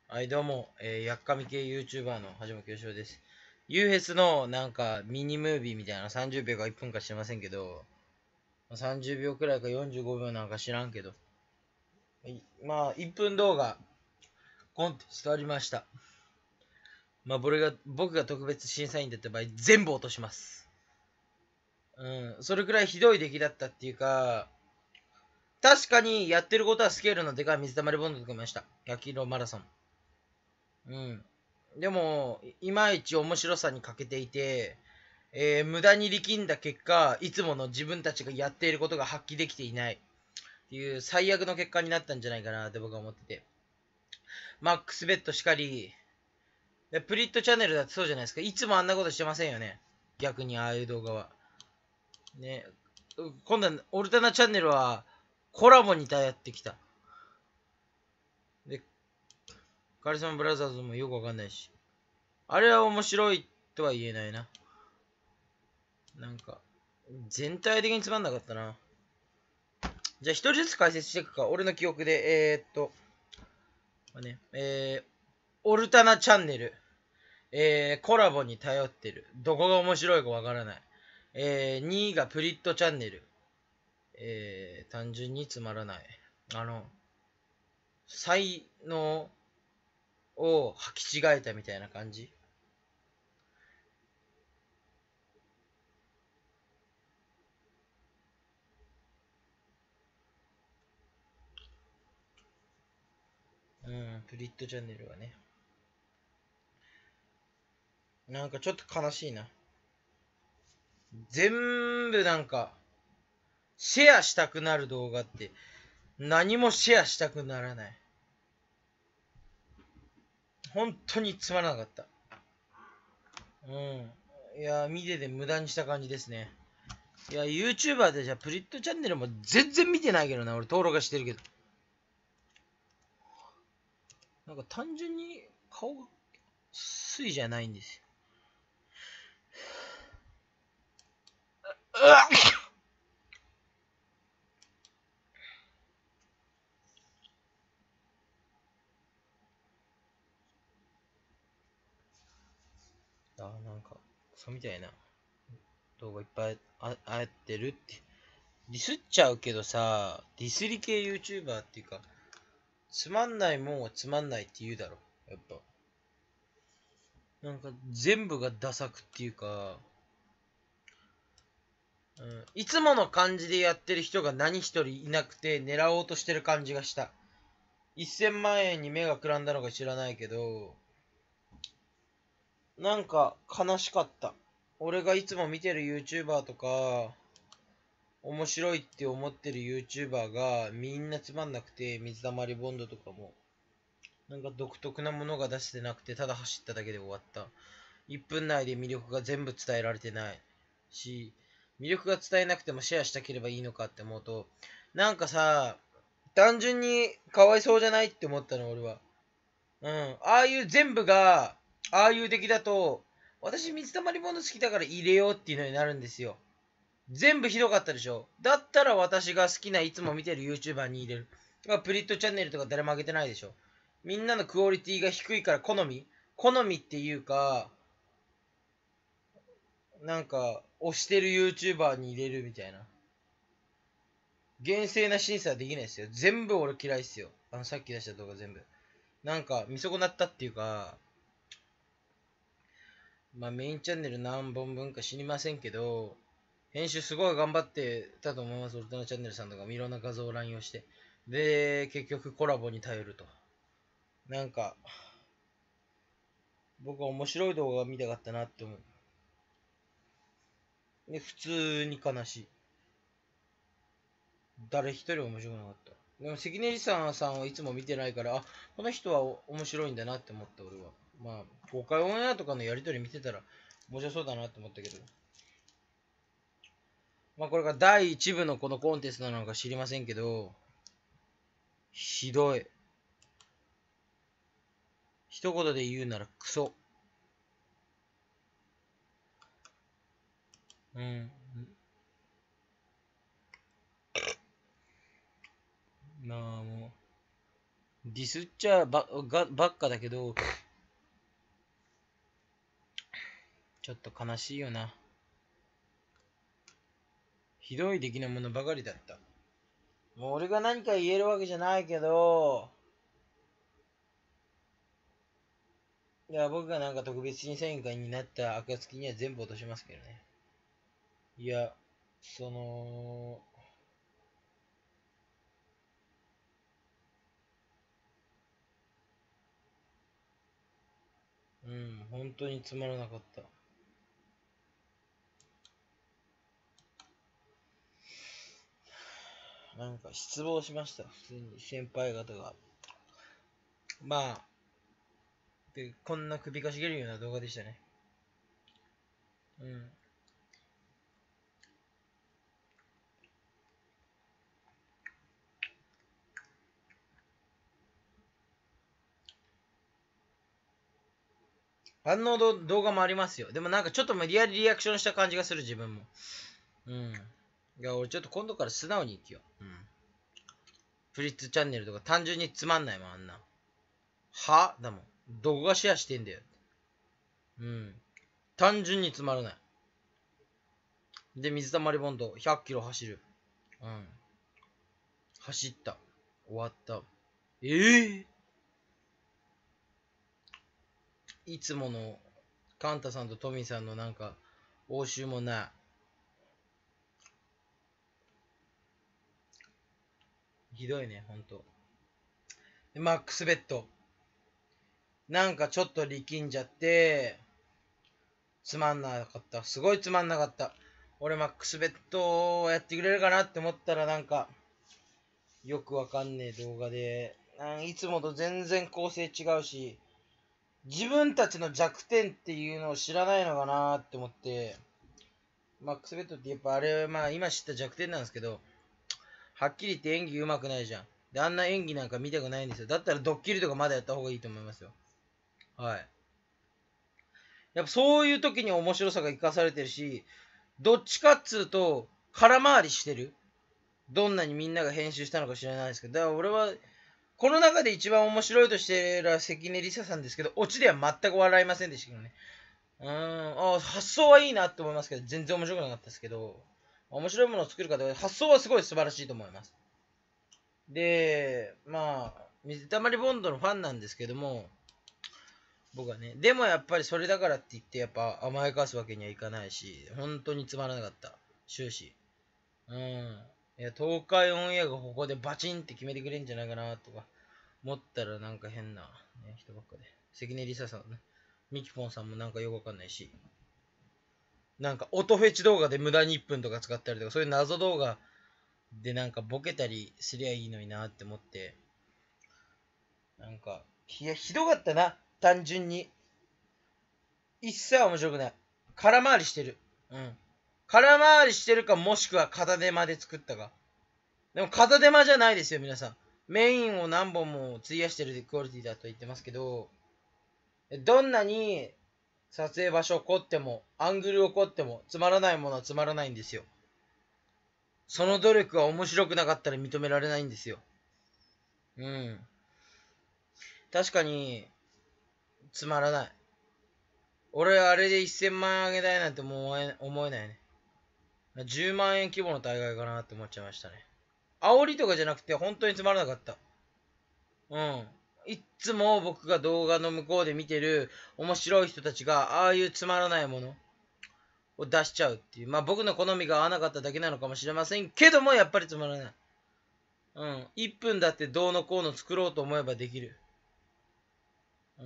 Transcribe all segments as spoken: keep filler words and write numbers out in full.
はい、どうも、えー、やっかみ系 YouTuber のはじまきよしおです。ユーフェスのなんかミニムービーみたいなさんじゅうびょうかいっぷんか知りませんけど、さんじゅうびょうくらいかよんじゅうごびょうなんか知らんけど、いまあ、いっぷん動画、コンテストありました。まあ、僕が、僕が特別審査員だった場合、全部落とします。うん、それくらいひどい出来だったっていうか、確かにやってることはスケールのでかい水溜りボンドとかいました。ひゃっキロマラソン。うん。でも、いまいち面白さに欠けていて、えー無駄に力んだ結果、いつもの自分たちがやっていることが発揮できていないっていう最悪の結果になったんじゃないかなって僕は思ってて。マックスベッドしかり、でプリットチャンネルだってそうじゃないですか。いつもあんなことしてませんよね。逆にああいう動画は。ね。今度はオルタナチャンネルはコラボに頼ってきた。で、カリスマブラザーズもよくわかんないし。あれは面白いとは言えないな。なんか、全体的につまんなかったな。じゃあ一人ずつ解説していくか。俺の記憶で、えー、っと、まあね、えー、オルタナチャンネル、えー、コラボに頼ってる。どこが面白いかわからない。えー、にいがプリットチャンネル。えー、単純につまらない。あの、才能を履き違えたみたいな感じ。うん、プリットチャンネルはね。なんかちょっと悲しいな。全部なんか、シェアしたくなる動画って、何もシェアしたくならない。本当につまらなかった。うん。いや、見てて無駄にした感じですね。いや、YouTuber でじゃあプリットチャンネルも全然見てないけどな。俺登録はしてるけど。なんか単純に顔が水じゃないんですよ。うわっあ、なんか、そうみたいな動画いっぱいああってるって。ディスっちゃうけどさ、ディスり系 YouTuber っていうか、つまんないもんはつまんないって言うだろ。やっぱ。なんか全部がダサくっていうか、うん、いつもの感じでやってる人が何一人いなくて狙おうとしてる感じがした。せんまん円に目がくらんだのか知らないけど、なんか悲しかった。俺がいつも見てる YouTuber とか、面白いって思ってる YouTuber がみんなつまんなくて、水溜りボンドとかも、なんか独特なものが出してなくて、ただ走っただけで終わった。いっぷん内で魅力が全部伝えられてないし、魅力が伝えなくてもシェアしたければいいのかって思うと、なんかさ、単純にかわいそうじゃないって思ったの、俺は。うん。ああいう全部が、ああいう出来だと、私水溜りボンド好きだから入れようっていうのになるんですよ。全部ひどかったでしょ。だったら私が好きないつも見てる YouTuber に入れる。プリットチャンネルとか誰も上げてないでしょ。みんなのクオリティが低いから好み好みっていうか、なんか、推してる YouTuber に入れるみたいな。厳正な審査はできないですよ。全部俺嫌いっすよ。あの、さっき出した動画全部。なんか、見損なったっていうか、まあメインチャンネル何本分か知りませんけど、編集すごい頑張ってたと思います。オルタナチャンネルさんとかもいろんな画像を乱用して。で、結局コラボに頼ると。なんか、僕は面白い動画が見たかったなって思う。で、普通に悲しい。誰一人面白くなかった。でも関根さんさんはいつも見てないから、あ、この人は面白いんだなって思った俺は。まあ、公開オンエアとかのやりとり見てたら面白そうだなって思ったけど。まあこれがだいいち部のこのコンテストなのか知りませんけど、ひどい。一言で言うならクソ。うん。まあもディスっちゃばがばっかだけど、ちょっと悲しいよな。ひどい出来のものばかりだった。もう俺が何か言えるわけじゃないけど、いや、僕がなんか特別審査員会になった暁には全部落としますけどね。いや、その、うん、本当につまらなかった。なんか失望しました、普通に先輩方が。まあ、で、こんな首かしげるような動画でしたね。うん。反応ど動画もありますよ。でもなんかちょっと無理やりリアクションした感じがする、自分も。うん。いや、俺ちょっと今度から素直に生きよう。うん。フリッツチャンネルとか単純につまんないもん、あんな。はだもん。どこがシェアしてんだよ。うん。単純につまらない。で、水溜りボンドひゃっキロ走る。うん。走った。終わった。ええー、いつものカンタさんとトミーさんのなんか、応酬もない。ひどいね、ほんと。で、マックスベッド。なんかちょっと力んじゃって、つまんなかった。すごいつまんなかった。俺マックスベッドをやってくれるかなって思ったらなんか、よくわかんねえ動画で、いつもと全然構成違うし、自分たちの弱点っていうのを知らないのかなって思って、マックスベッドってやっぱあれ、まあ今知った弱点なんですけど、はっきり言って演技上手くないじゃん。で、あんな演技なんか見たくないんですよ。だったらドッキリとかまだやった方がいいと思いますよ。はい。やっぱそういう時に面白さが生かされてるし、どっちかっつうと、空回りしてる。どんなにみんなが編集したのか知らないですけど、だから俺は、この中で一番面白いとしてる関根梨沙さんですけど、オチでは全く笑いませんでしたけどね。うーん、あ発想はいいなって思いますけど、全然面白くなかったですけど、面白いものを作る方は、発想はすごい素晴らしいと思います。で、まあ、水溜りボンドのファンなんですけども、僕はね、でもやっぱりそれだからって言って、やっぱ甘やかすわけにはいかないし、本当につまらなかった。終始。うん。いや、東海オンエアがここでバチンって決めてくれんじゃないかなとか思ったらなんか変な、ね、人ばっかで。関根梨沙さんね。ミキポンさんもなんかよくわかんないし。なんか音フェチ動画で無駄にいっぷんとか使ったりとか、そういう謎動画でなんかボケたりすりゃいいのになって思って。なんか、いや、ひどかったな。単純に。一切面白くない。空回りしてる。うん。空回りしてるか、もしくは片手間で作ったか。でも片手間じゃないですよ、皆さん。メインを何本も費やしてるクオリティだと言ってますけど、どんなに撮影場所を凝っても、アングルを凝っても、つまらないものはつまらないんですよ。その努力が面白くなかったら認められないんですよ。うん。確かに、つまらない。俺、あれでせんまん円あげたいなんてもう思えないね。じゅうまん円規模の大会かなって思っちゃいましたね。煽りとかじゃなくて、本当につまらなかった。うん。いっつも僕が動画の向こうで見てる面白い人たちが、ああいうつまらないものを出しちゃうっていう。まあ僕の好みが合わなかっただけなのかもしれませんけども、やっぱりつまらない。うん。いっぷんだってどうのこうの作ろうと思えばできる。うん。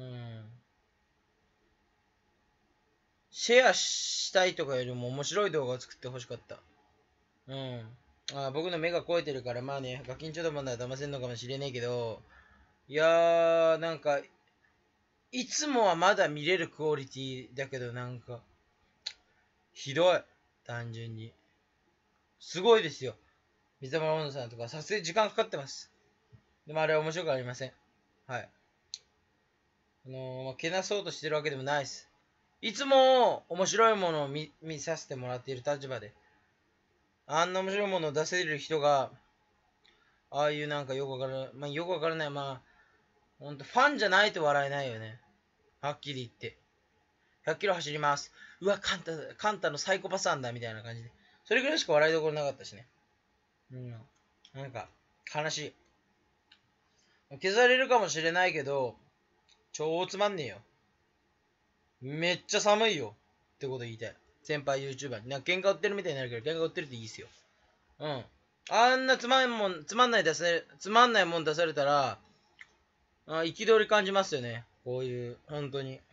シェアしたいとかよりも面白い動画を作ってほしかった。うん。あ僕の目が肥えてるから、まあね、ガキンチョどもなら騙せんのかもしれねえけど、いやー、なんか、いつもはまだ見れるクオリティだけど、なんか、ひどい。単純に。すごいですよ。水溜りボンドさんとか、撮影時間かかってます。でもあれは面白くありません。はい。あのー、まあ、けなそうとしてるわけでもないです。いつも面白いものを 見, 見させてもらっている立場で、あんな面白いものを出せる人が、ああいうなんかよくわからない、まあよくわからない、まあ、 ほんと、ファンじゃないと笑えないよね。はっきり言って。ひゃっキロ走ります。うわ、カンタ、カンタのサイコパスなんだ、みたいな感じで。それぐらいしか笑いどころなかったしね。うん。なんか、悲しい。消されるかもしれないけど、超つまんねえよ。めっちゃ寒いよ。ってこと言いたい。先輩 YouTuber に。なんか喧嘩売ってるみたいになるけど、喧嘩売ってるっていいっすよ。うん。あんなつまんもん、つまんない出され、つまんないもん出されたら、あ、憤り感じますよね。こういう、本当に。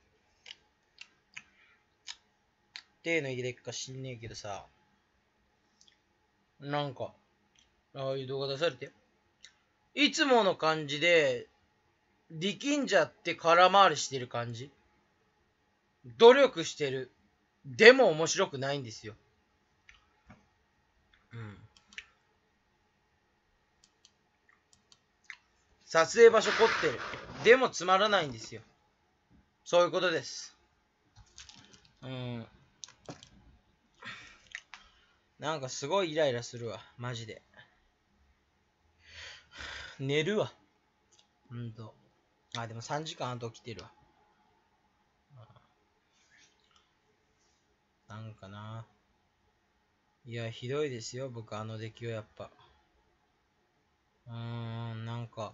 手の入れっか知んねえけどさ、なんか、ああいう動画出されて、いつもの感じで、力んじゃって空回りしてる感じ。努力してる。でも面白くないんですよ。うん。撮影場所凝ってる。でもつまらないんですよ。そういうことです。うん。なんかすごいイライラするわ。マジで。寝るわ。ほんと。あ、でもさんじかんあと起きてるわ。なんかな。いや、ひどいですよ。僕、あの出来はやっぱ。うーん、なんか。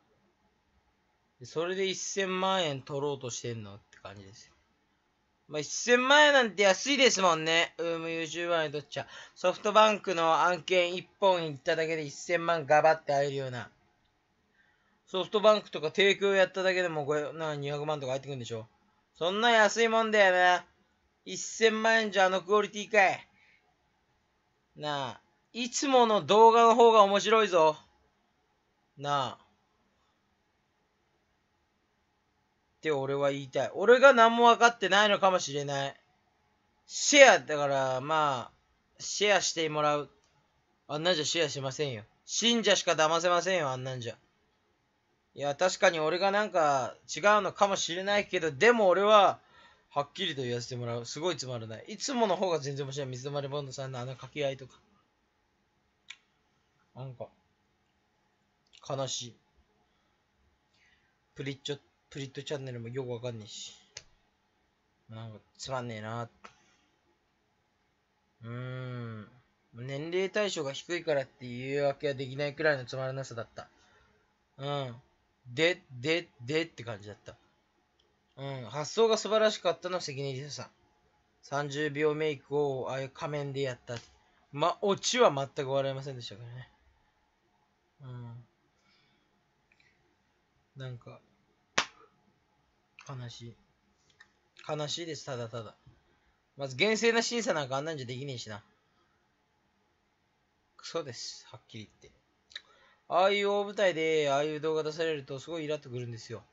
それでせんまん円取ろうとしてんのって感じですよ。まあ、せんまん円なんて安いですもんね。ウーム YouTuber にとっちゃ。ソフトバンクの案件いっぽんいっただけでせんまんガバって入るような。ソフトバンクとか提供やっただけでもなにひゃくまんとか入ってくるんでしょ。そんな安いもんだよな。せんまん円じゃあのクオリティかい。なあ。いつもの動画の方が面白いぞ。なあ。って俺は言いたい。俺が何も分かってないのかもしれない。シェア、だから、まあ、シェアしてもらう。あんなんじゃシェアしませんよ。信者しか騙せませんよ、あんなんじゃ。いや、確かに俺がなんか違うのかもしれないけど、でも俺は、はっきりと言わせてもらう。すごいつまらない。いつもの方が全然面白い。水溜りボンドさんのあの掛け合いとか。なんか、悲しい。プリッチョ、プリットチャンネルもよくわかんねえし。なんか、つまんねえな。うーん。年齢対象が低いからって言い訳はできないくらいのつまらなさだった。うん。で、で、でって感じだった。うん。発想が素晴らしかったの関根梨沙さん。さんじゅうびょうメイクをああいう仮面でやった。ま、オチは全く笑いませんでしたからね。うん。なんか、悲しい。悲しいです、ただただ。まず、厳正な審査なんかあんなんじゃできねえしな。クソです、はっきり言って。ああいう大舞台で、ああいう動画出されると、すごいイラっとくるんですよ。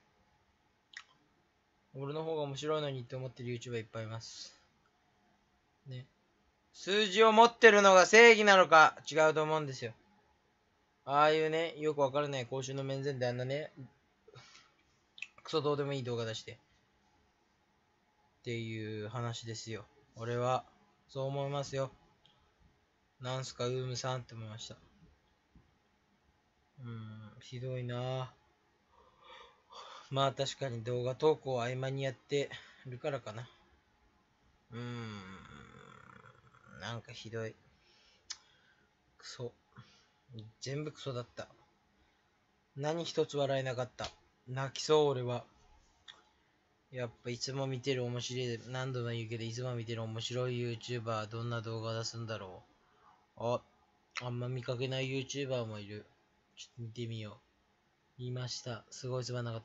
俺の方が面白いのにって思ってる YouTuber いっぱいいます。ね。数字を持ってるのが正義なのか違うと思うんですよ。ああいうね、よくわからない公衆の面前であんなね、クソどうでもいい動画出して。っていう話ですよ。俺は、そう思いますよ。なんすか、ウームさんって思いました。うーん、ひどいな。まあ確かに動画投稿を合間にやってるからかな。うーん、なんかひどい。クソ。全部クソだった。何一つ笑えなかった。泣きそう、俺は。やっぱいつも見てる面白い、何度も言うけど、いつも見てる面白い YouTuber、どんな動画出すんだろう。あ、あんま見かけない YouTuber もいる。ちょっと見てみよう。見ました。すごいつまんなかった。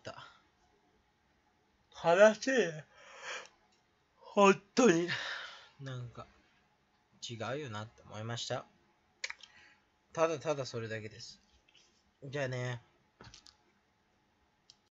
話せ本当に。なんか、違うよなって思いました。ただただそれだけです。じゃあね。